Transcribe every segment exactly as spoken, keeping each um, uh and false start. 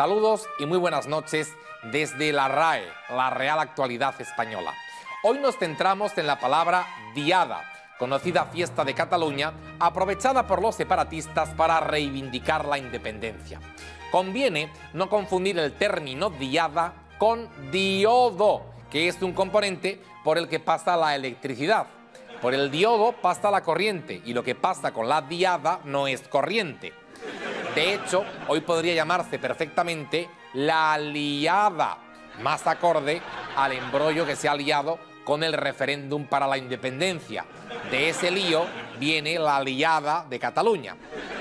Saludos y muy buenas noches desde la R A E, la Real Actualidad Española. Hoy nos centramos en la palabra diada, conocida fiesta de Cataluña, aprovechada por los separatistas para reivindicar la independencia. Conviene no confundir el término diada con diodo, que es un componente por el que pasa la electricidad. Por el diodo pasa la corriente y lo que pasa con la diada no es corriente. De hecho, hoy podría llamarse perfectamente la liada, más acorde al embrollo que se ha liado con el referéndum para la independencia. De ese lío viene la liada de Cataluña.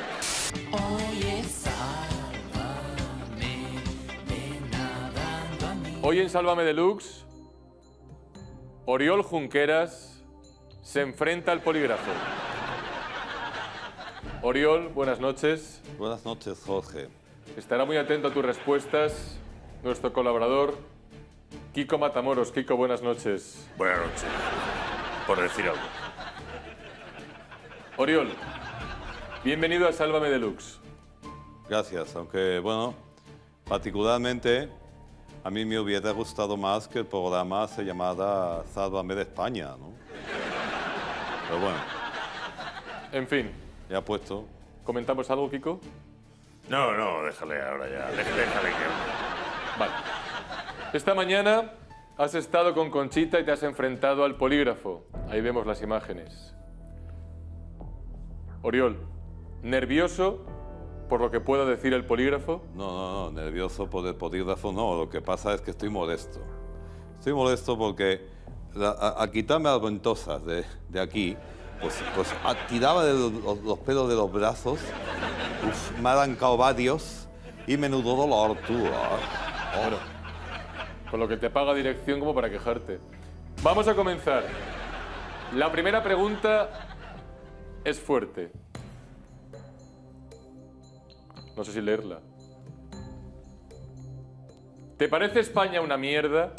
Hoy en Sálvame Deluxe, Oriol Junqueras se enfrenta al polígrafo. Oriol, buenas noches. Buenas noches, Jorge. Estará muy atento a tus respuestas nuestro colaborador, Kiko Matamoros. Kiko, buenas noches. Buenas noches, por decir algo. Oriol, bienvenido a Sálvame Deluxe. Gracias, aunque, bueno, particularmente a mí me hubiera gustado más que el programa se llamara Sálvame de España, ¿no? Pero bueno. En fin. Ya puesto. ¿Comentamos algo, Kiko? No, no, déjale ahora ya. Déjale, déjale que... Vale. Esta mañana has estado con Conchita y te has enfrentado al polígrafo. Ahí vemos las imágenes. Oriol, ¿nervioso por lo que pueda decir el polígrafo? No, no, no, nervioso por el polígrafo no. Lo que pasa es que estoy molesto. Estoy molesto porque la, a, a quitarme las ventosas de, de aquí, pues, pues tiraba de los, los, los pelos de los brazos, uf, me ha arrancado varios y menudo dolor, tú. Oh. Claro. Con lo que te paga dirección como para quejarte. Vamos a comenzar. La primera pregunta es fuerte. No sé si leerla. ¿Te parece España una mierda?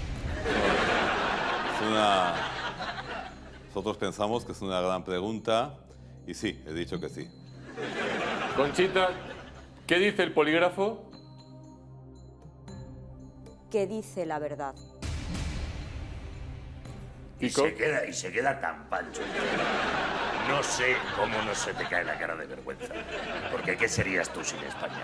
Es una... Nosotros pensamos que es una gran pregunta y sí, he dicho que sí. Conchita, ¿qué dice el polígrafo? Que dice la verdad. Y se queda, y se queda tan pancho. No sé cómo no se te cae la cara de vergüenza. Porque ¿qué serías tú sin España?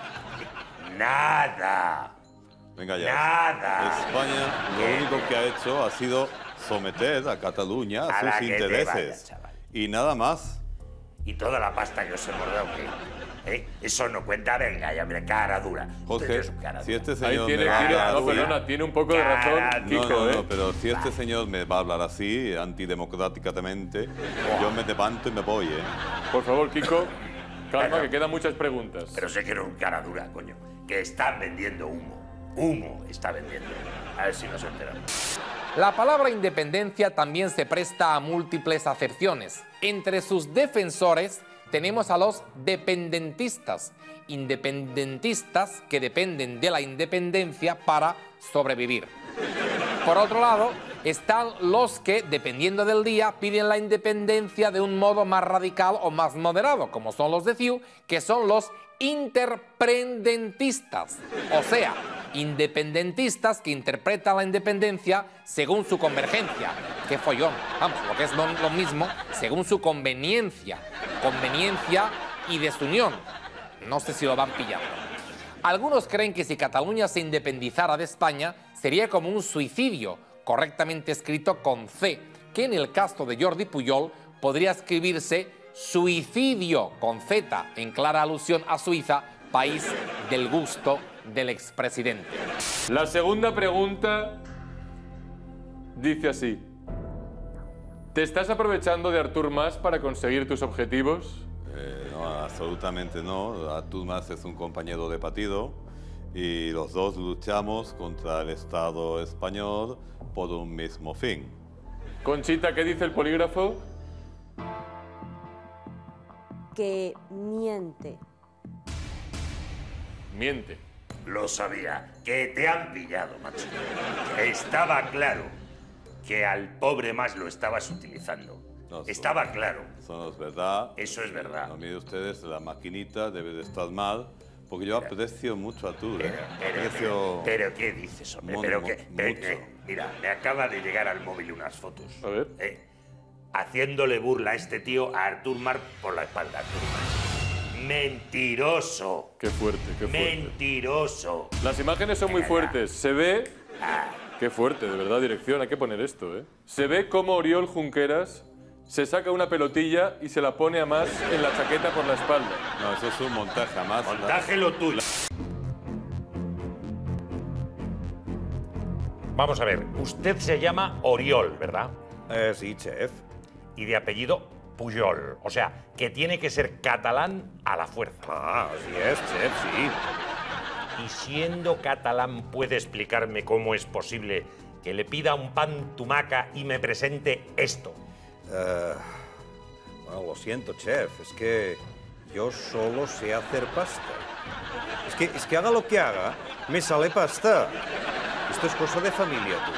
¡Nada! Venga ya. ¡Nada! España lo único que ha hecho ha sido someter a Cataluña a, a sus intereses. Vaya, y nada más. Y toda la pasta que os he mordado, ¿qué? ¿Eh? Eso no cuenta, venga, ya, mira, cara dura. Jorge, cara si este Ahí señor tiene, me va a tiene, hablar no, así... perdona, tiene un poco de razón, Cara, Kiko, No, no, ¿eh? no, pero si este señor me va a hablar así, antidemocráticamente, yo me levanto y me voy, ¿eh? Por favor, Kiko, calma, Bueno. que quedan muchas preguntas. Pero sé que era un cara dura, coño. Que están vendiendo humo. Humo está vendiendo. A ver si nos enteramos. La palabra independencia también se presta a múltiples acepciones. Entre sus defensores tenemos a los dependentistas, independentistas que dependen de la independencia para sobrevivir. Por otro lado, están los que, dependiendo del día, piden la independencia de un modo más radical o más moderado, como son los de C I U, que son los interpendentistas, o sea, independentistas que interpretan la independencia según su convergencia. ¡Qué follón! Vamos, lo que es lo, lo mismo, según su conveniencia. Conveniencia y desunión. No sé si lo van pillando. Algunos creen que si Cataluña se independizara de España, sería como un suicidio, correctamente escrito con C, que en el caso de Jordi Pujol podría escribirse suicidio con Z, en clara alusión a Suiza, país del gusto del expresidente. La segunda pregunta dice así. ¿Te estás aprovechando de Artur Mas para conseguir tus objetivos? Eh, no, absolutamente no. Artur Mas es un compañero de partido y los dos luchamos contra el Estado español por un mismo fin. Conchita, ¿qué dice el polígrafo? Que miente. Miente. Lo sabía. Que te han pillado, macho. Estaba claro que al pobre Mas lo estabas utilizando. No, Estaba eso, claro. Eso no es verdad. Eso es verdad. No, mire ustedes, la maquinita debe de estar mal porque yo aprecio mucho a tú, ¿eh? Pero, pero, aprecio... pero, ¿qué dices, hombre? Mu- Pero mu- que, eh, mucho. eh, mira, me acaba de llegar al móvil unas fotos. A ver. Eh, haciéndole burla a este tío a Artur Mas por la espalda. Artur Mas. Mentiroso. Qué fuerte, qué fuerte. Mentiroso. Las imágenes son muy fuertes. Se ve... Ah, Qué fuerte, de verdad, dirección. Hay que poner esto, ¿eh? Se ve cómo Oriol Junqueras se saca una pelotilla y se la pone a Mas en la chaqueta por la espalda. No, eso es un montaje, más. montájelo tuyo. Vamos a ver, usted se llama Oriol, ¿verdad? Eh, sí, chef. Y de apellido Pujol. O sea, que tiene que ser catalán a la fuerza. Ah, así es, chef, sí. Y siendo catalán, ¿puede explicarme cómo es posible que le pida un pan tumaca y me presente esto? Eh, bueno, lo siento, chef. Es que yo solo sé hacer pasta. Es que, es que haga lo que haga, me sale pasta. Esto es cosa de familia, tú.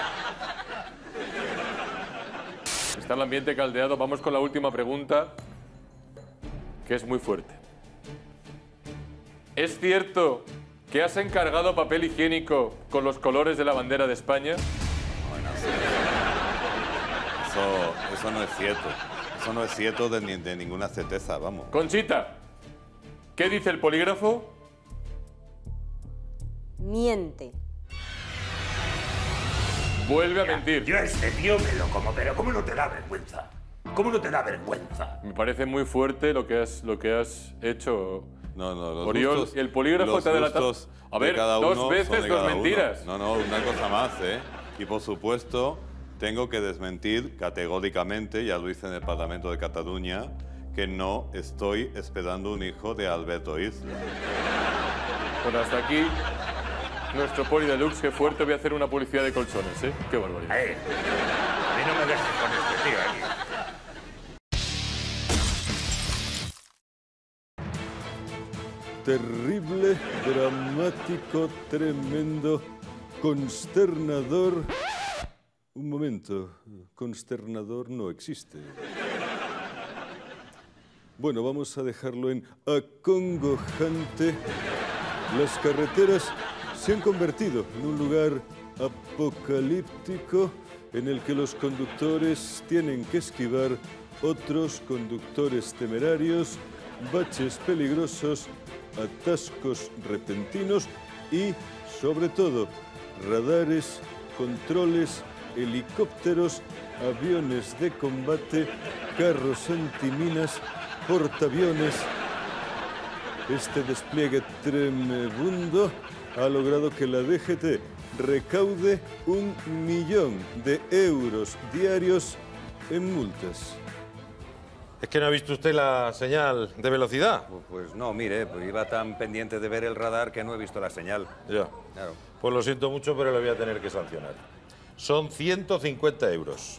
Está el ambiente caldeado. Vamos con la última pregunta, que es muy fuerte. ¿Es cierto que has encargado papel higiénico con los colores de la bandera de España? Bueno, sí. Eso, eso no es cierto. Eso no es cierto de, ni- de ninguna certeza, vamos. Conchita, ¿qué dice el polígrafo? Miente. Vuelve a mentir. Yo a este tío me lo como, pero ¿cómo no te da vergüenza? ¿Cómo no te da vergüenza? Me parece muy fuerte lo que has, lo que has hecho. No, no, los Oriol, gustos- el polígrafo los te ha delatado. gustos A de ver, cada dos uno son veces de dos cada uno. mentiras. No, no, una cosa más, ¿eh? Y por supuesto, tengo que desmentir categóricamente, ya lo hice en el Parlamento de Cataluña, que no estoy esperando un hijo de Alberto Isla. Bueno, hasta aquí nuestro Poli Deluxe. Qué fuerte. Voy a hacer una publicidad de colchones, ¿eh? Qué barbaridad. Eh, a mí no me dejes con este tío aquí. Terrible, dramático, tremendo, consternador. Un momento, consternador no existe. Bueno, vamos a dejarlo en acongojante. Las carreteras se han convertido en un lugar apocalíptico en el que los conductores tienen que esquivar otros conductores temerarios, baches peligrosos, atascos repentinos y, sobre todo, radares, controles, helicópteros, aviones de combate, carros antiminas, portaaviones. Este despliegue tremebundo ha logrado que la D G T recaude un millón de euros diarios en multas. ¿Es que no ha visto usted la señal de velocidad? Pues, pues no, mire, pues iba tan pendiente de ver el radar que no he visto la señal. Ya. Claro. Pues lo siento mucho, pero le voy a tener que sancionar. Son ciento cincuenta euros.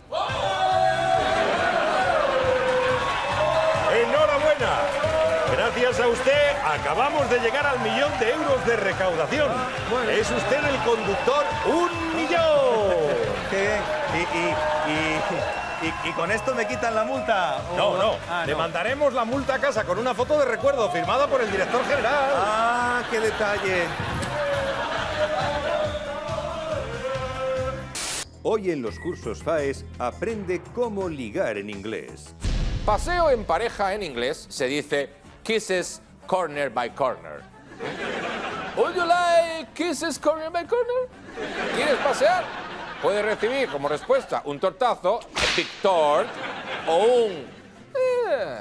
¡Enhorabuena! Gracias a usted acabamos de llegar al millón de euros de recaudación. Es usted el conductor un millón. ¿Qué? ¿Y, y, y, y, y con esto me quitan la multa? ¿O- No, no. Ah, Le no. mandaremos la multa a casa con una foto de recuerdo firmada por el director general. ¡Ah, qué detalle! Hoy en los cursos FAES aprende cómo ligar en inglés. Paseo en pareja en inglés se dice kisses corner by corner. Would you like kisses corner by corner? ¿Quieres pasear? Puedes recibir como respuesta un tortazo, a big tort, o un... eh.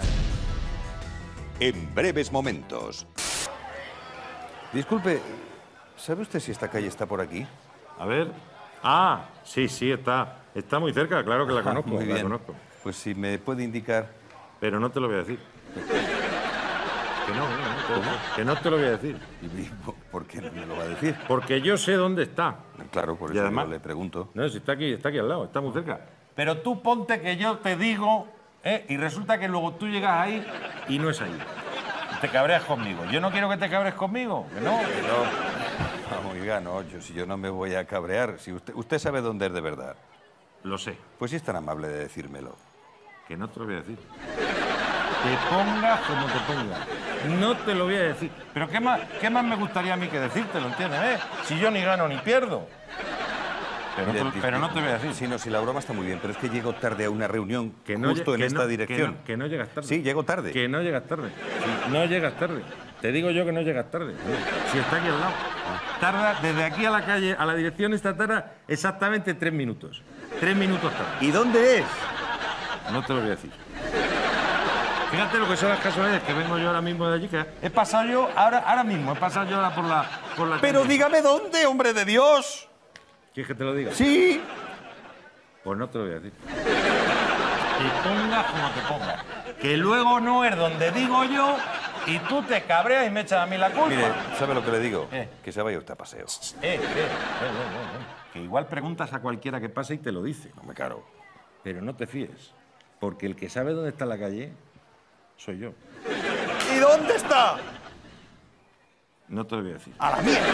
En breves momentos. Disculpe, ¿sabe usted si esta calle está por aquí? A ver. Ah, sí, sí, está. Está muy cerca, claro que la conozco. Muy la bien. conozco. Pues si me puede indicar... Pero no te lo voy a decir. Que no, que no, que no, que no te lo voy a decir. ¿Y por qué no me lo va a decir? Porque yo sé dónde está. Claro, por Y eso además- yo le pregunto. No, si está aquí, está aquí al lado, está muy cerca. Pero tú ponte que yo te digo, ¿eh? Y resulta que luego tú llegas ahí y no es ahí. Y te cabreas conmigo. Yo no quiero que te cabres conmigo, que no. No, oiga, no, yo, si yo no me voy a cabrear. Si usted, usted sabe dónde es de verdad. Lo sé, Pues si es tan amable de decírmelo. que no te lo voy a decir. Te pongas como te pongas. No te lo voy a decir. Pero ¿qué más, qué más me gustaría a mí que decírtelo, entiendes? ¿Eh? Si yo ni gano ni pierdo. Pero, Mira, no te, pero no te voy a decir. Sí, no, sí, la broma está muy bien, pero es que llego tarde a una reunión Que no, justo lle- en que esta no- dirección. Que no, que no llegas tarde. Sí, llego tarde. Que no llegas tarde. Sí, no llegas tarde. Te digo yo que no llegas tarde. Si está aquí al lado. Tarda desde aquí a la calle, a la dirección esta tarda exactamente tres minutos. Tres minutos tarde. ¿Y dónde es? No te lo voy a decir. Fíjate lo que son las casualidades, que vengo yo ahora mismo de allí, que he pasado yo, ahora, ahora mismo, he pasado yo ahora por la... Por la Pero calle. dígame dónde, hombre de Dios. ¿Quieres que te lo diga? Sí. Pues no te lo voy a decir. Te pongas como te pongas. Que luego no es donde digo yo y tú te cabreas y me echas a mí la culpa. Mire, ¿sabe lo que le digo? Eh. Que se vaya usted a paseo. Eh, eh, eh, eh, eh, eh. Que igual preguntas a cualquiera que pase y te lo dice. No me caro. Pero no te fíes, porque el que sabe dónde está la calle soy yo. ¿Y dónde está? No te lo voy a decir. A la mierda.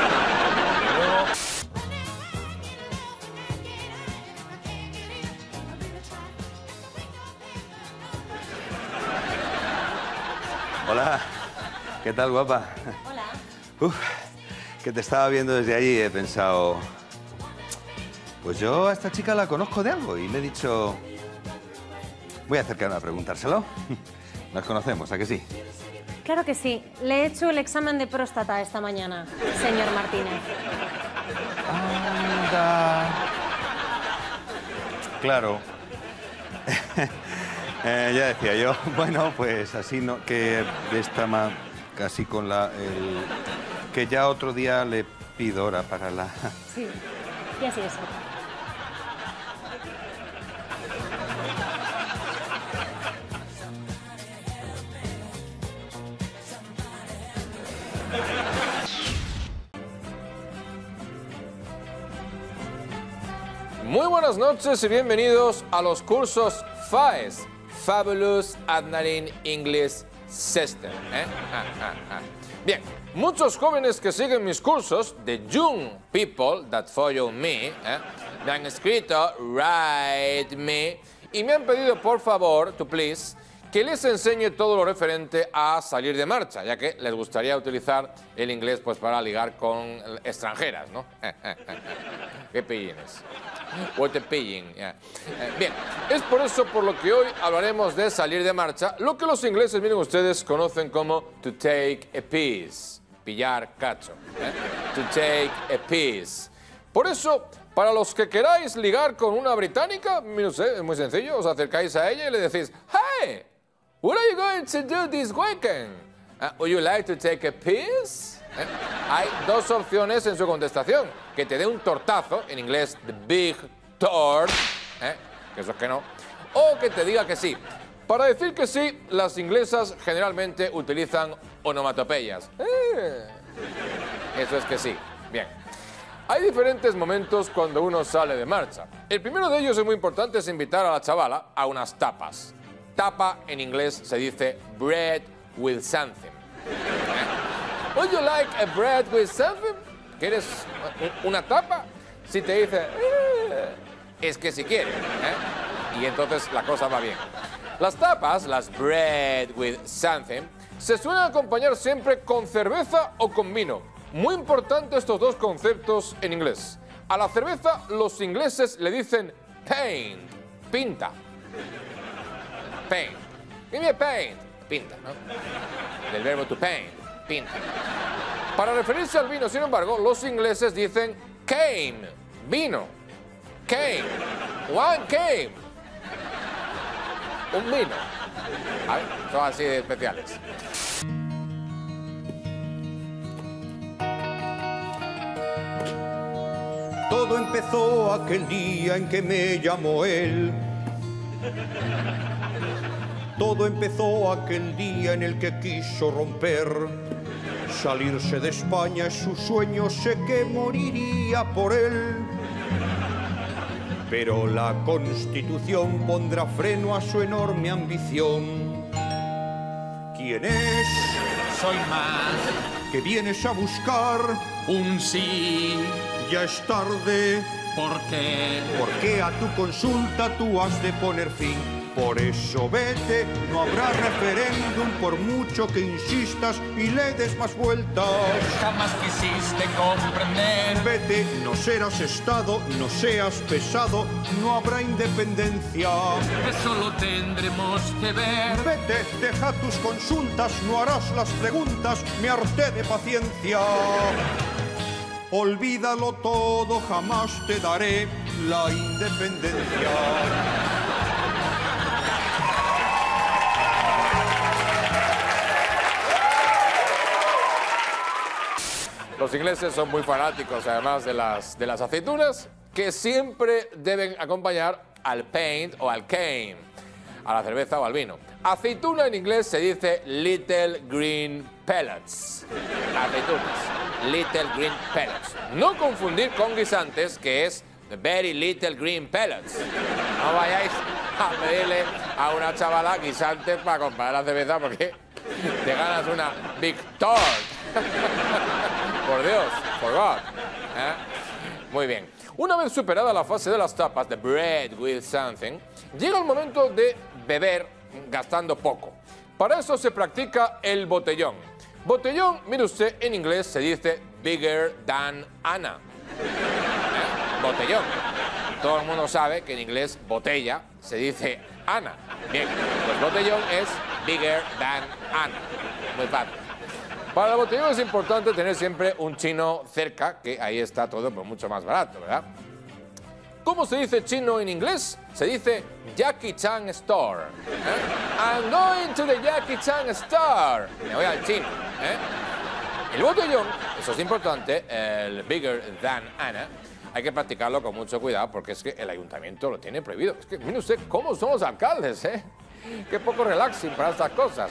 Hola. ¿Qué tal, guapa? Hola. Uf, que te estaba viendo desde allí y he pensado... Pues yo a esta chica la conozco de algo y le he dicho... Voy a acercarme a preguntárselo. Nos conocemos, ¿a que sí? Claro que sí. Le he hecho el examen de próstata esta mañana, señor Martínez. Anda. Claro. Eh, ya decía yo. Bueno, pues así no... Que de esta ma... Casi con la... el- que ya otro día le pido hora para la... Sí. Y así es. Muy buenas noches y bienvenidos a los cursos F A E S, Fabulous Adnalin English System. ¿eh? Ah, ah, ah. Bien, muchos jóvenes que siguen mis cursos, the young people that follow me, ¿eh? me han escrito, write me, y me han pedido por favor, to please, que les enseñe todo lo referente a salir de marcha, ya que les gustaría utilizar el inglés pues para ligar con extranjeras, ¿no? ¿Qué pillines? What a pilling, yeah. Eh, bien, es por eso por lo que hoy hablaremos de salir de marcha, lo que los ingleses, miren ustedes, conocen como to take a piece, pillar cacho, ¿eh? To take a piece. Por eso, para los que queráis ligar con una británica, no sé, es muy sencillo, os acercáis a ella y le decís, hey, what are you going to do this weekend? Uh, would you like to take a piece? ¿Eh? Hay dos opciones en su contestación. Que te dé un tortazo, en inglés, the big tort, ¿eh? que eso es que no, o que te diga que sí. Para decir que sí, las inglesas generalmente utilizan onomatopeyas. Eh. Eso es que sí. Bien. Hay diferentes momentos cuando uno sale de marcha. El primero de ellos es muy importante, es invitar a la chavala a unas tapas. Tapa en inglés se dice bread with something. ¿Eh? Would you like a bread with something? ¿Quieres una tapa? Si te dice, eh, es que si quiere, ¿eh? Y entonces la cosa va bien. Las tapas, las bread with something, se suelen acompañar siempre con cerveza o con vino. Muy importante estos dos conceptos en inglés. A la cerveza los ingleses le dicen paint, pinta. Paint. Give me a paint. Pinta, ¿no? Del verbo to paint, pinta. Para referirse al vino, sin embargo, los ingleses dicen came, vino. Came, one came. Un vino. A ver, son así de especiales. Todo empezó aquel día en que me llamó él. Todo empezó aquel día en el que quiso romper. Salirse de España es su sueño, sé que moriría por él. Pero la Constitución pondrá freno a su enorme ambición. ¿Quién es? Soy más ¿Qué vienes a buscar? un sí. Ya es tarde. ¿Por qué? Porque a tu consulta tú has de poner fin. Por eso vete, no habrá referéndum por mucho que insistas y le des más vueltas. Jamás quisiste comprender. Vete, no serás Estado, no seas pesado, no habrá independencia. Eso lo tendremos que ver. Vete, deja tus consultas, no harás las preguntas, me harté de paciencia. Olvídalo todo, jamás te daré la independencia. Los ingleses son muy fanáticos, además de las, de las aceitunas, que siempre deben acompañar al paint o al cane, a la cerveza o al vino. Aceituna en inglés se dice little green pellets. Aceitunas, little green pellets. No confundir con guisantes, que es the very little green pellets. No vayáis a pedirle a una chavala guisantes para comprar la cerveza porque te ganas una big tort. Por Dios, por God. ¿Eh? Muy bien. Una vez superada la fase de las tapas, de bread with something, llega el momento de beber gastando poco. Para eso se practica el botellón. Botellón, mire usted, en inglés se dice bigger than Anna. ¿Eh? Botellón. Todo el mundo sabe que en inglés botella se dice Ana. Bien, pues botellón es bigger than Anna. Muy fácil. Para el botellón es importante tener siempre un chino cerca, que ahí está todo pues, mucho más barato, ¿verdad? ¿Cómo se dice chino en inglés? Se dice Jackie Chan Store. ¿eh? I'm going to the Jackie Chan Store. Me voy al chino. ¿eh? El botellón, eso es importante, el bigger than Anna, hay que practicarlo con mucho cuidado porque es que el ayuntamiento lo tiene prohibido. Es que mire usted cómo son los alcaldes, ¿eh? Qué poco relaxing para estas cosas.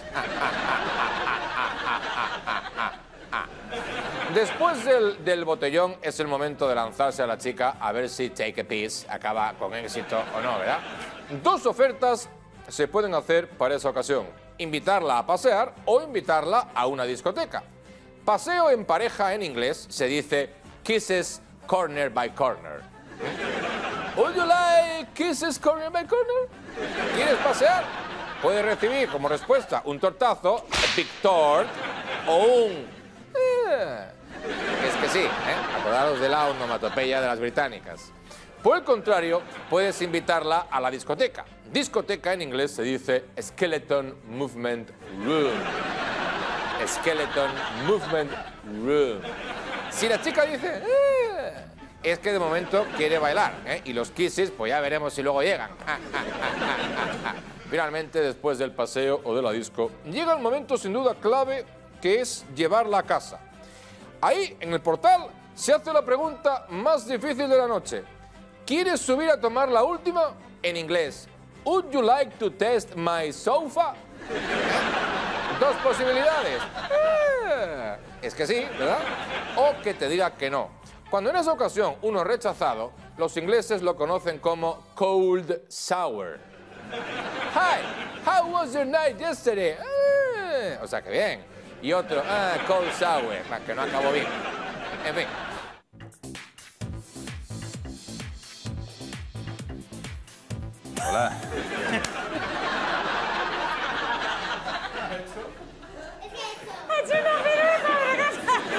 Después del, del botellón es el momento de lanzarse a la chica a ver si Take a Piece acaba con éxito o no, ¿verdad? Dos ofertas se pueden hacer para esa ocasión. Invitarla a pasear o invitarla a una discoteca. Paseo en pareja en inglés se dice kisses corner by corner. Would you like kisses corner by corner? ¿Quieres pasear? Puedes recibir como respuesta un tortazo, a big tort, o un... Eh, es que sí, ¿eh? Acordaros de la onomatopeya de las británicas. Por el contrario, puedes invitarla a la discoteca. Discoteca en inglés se dice Skeleton Movement Room. Skeleton Movement Room. Si la chica dice... Eh, es que de momento quiere bailar, ¿eh? Y los kisses, pues ya veremos si luego llegan. Finalmente, después del paseo o de la disco, llega el momento sin duda clave, que es llevarla a casa. Ahí, en el portal, se hace la pregunta más difícil de la noche. ¿Quieres subir a tomar la última? En inglés, Would you like to test my sofa? Dos posibilidades. Eh, es que sí, ¿verdad? O que te diga que no. Cuando en esa ocasión uno es rechazado, los ingleses lo conocen como cold sour. Hi, how was your night yesterday? Ah, o sea que bien. Y otro, ah, cold sour, que no acabó bien. En fin. Hola.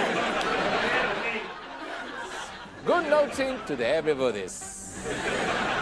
Good noting to the everybody's.